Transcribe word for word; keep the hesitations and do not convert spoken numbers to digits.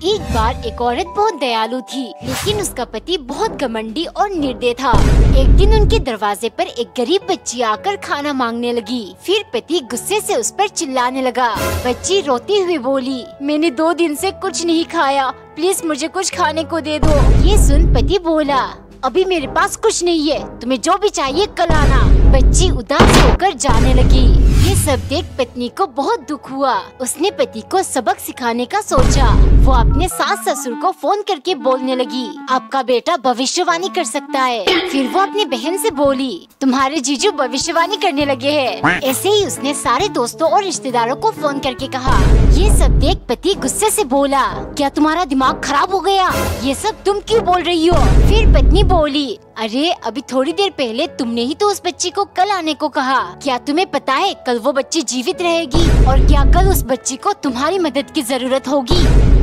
एक बार एक औरत बहुत दयालु थी, लेकिन उसका पति बहुत घमंडी और निर्दय था। एक दिन उनके दरवाजे पर एक गरीब बच्ची आकर खाना मांगने लगी। फिर पति गुस्से से उस पर चिल्लाने लगा। बच्ची रोती हुई बोली, मैंने दो दिन से कुछ नहीं खाया, प्लीज मुझे कुछ खाने को दे दो। ये सुन पति बोला, अभी मेरे पास कुछ नहीं है, तुम्हें जो भी चाहिए कल आना। बच्ची उदास होकर जाने लगी। ये सब देख पत्नी को बहुत दुख हुआ। उसने पति को सबक सिखाने का सोचा। वो अपने सास ससुर को फोन करके बोलने लगी, आपका बेटा भविष्यवाणी कर सकता है। फिर वो अपनी बहन से बोली, तुम्हारे जीजू भविष्यवाणी करने लगे हैं। ऐसे ही उसने सारे दोस्तों और रिश्तेदारों को फोन करके कहा। ये सब देख पति गुस्से से बोला, क्या तुम्हारा दिमाग खराब हो गया? ये सब तुम क्यों बोल रही हो? फिर पत्नी बोली, अरे अभी थोड़ी देर पहले तुमने ही तो उस बच्ची को कल आने को कहा। क्या तुम्हें पता है कल वो बच्ची जीवित रहेगी और क्या कल उस बच्ची को तुम्हारी मदद की जरूरत होगी?